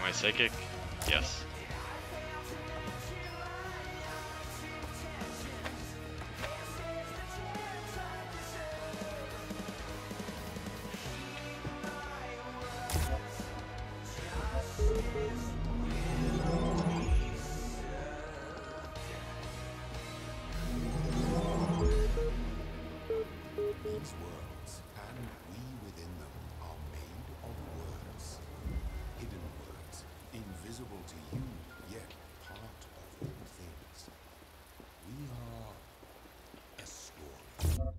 I psychic? Yes. These worlds, and we within them, are made of words. Hidden words, invisible to you, yet part of all things. We are a story.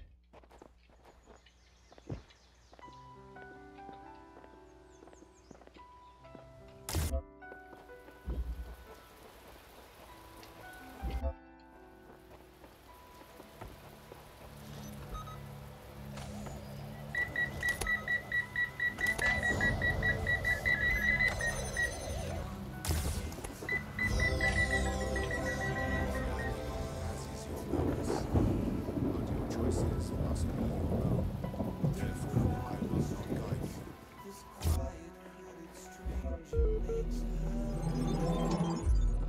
As is your purpose, but your choices must be your own. Therefore, I will not guide you. This quiet, hooded stranger makes love.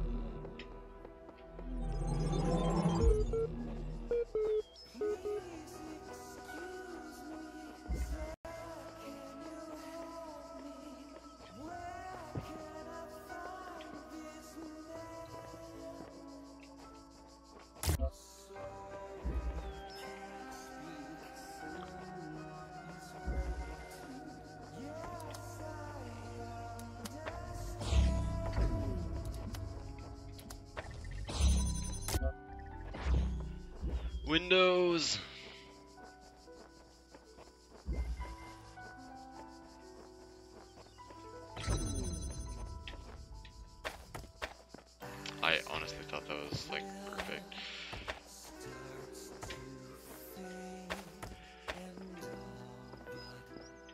Please excuse me, sir. Can you help me? Where can I find this man? So can't speak soon. He's ready to. Yes, I understand. Windows! I honestly thought that was like perfect. Starts to fade and all but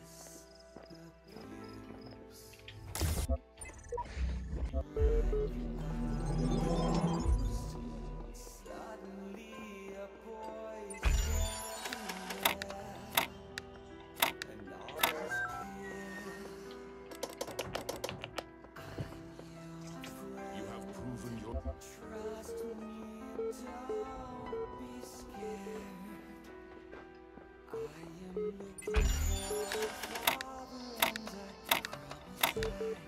disappears. Suddenly a boy's standing there, and all is clear. You have proven your Trust me and don't be scared. I am looking for a father and I promise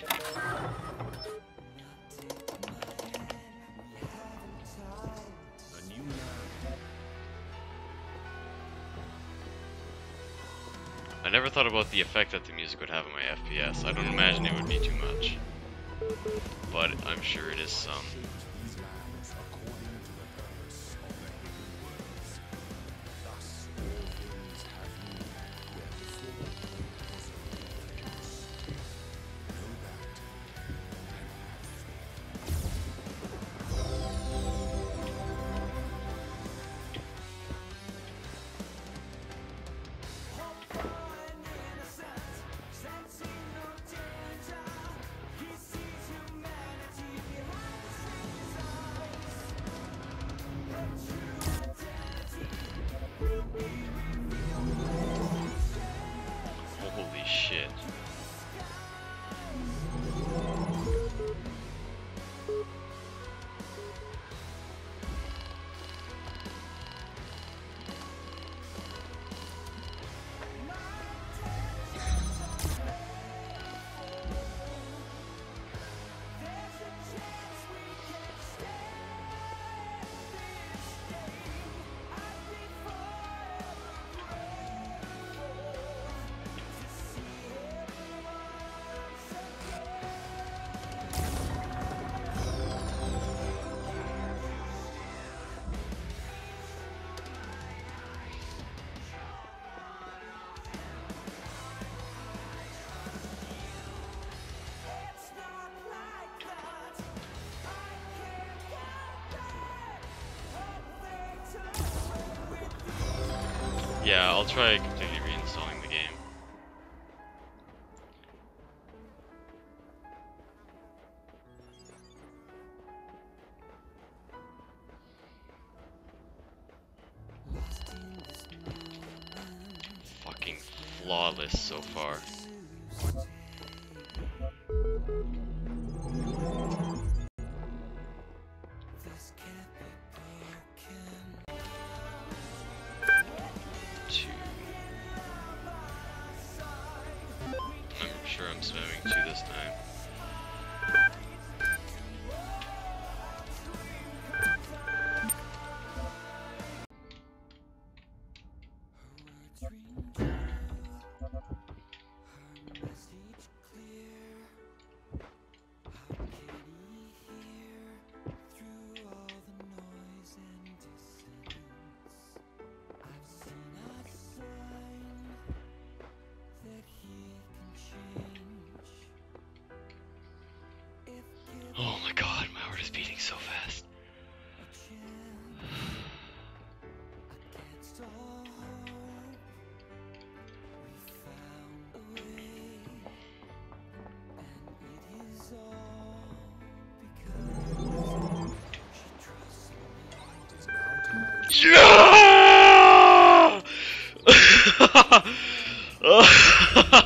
now take my hand, we haven't time. the new man. I never thought about the effect that the music would have on my FPS. I don't imagine it would be too much. But I'm sure it is some. These lands according to the purpose of the hidden words. Thus all things have meaning, where before was only chaos. Know that, and have faith. Holy shit. Yeah, I'll try completely reinstalling the game. Fucking flawless so far. message clear. How can he hear through all the noise and dissonance? I've seen a sign that he can change. If given Oh my god, my heart is beating so fast. a chance against all hope, we found a way, and it is all because she trusts me. It is now time. Yeah!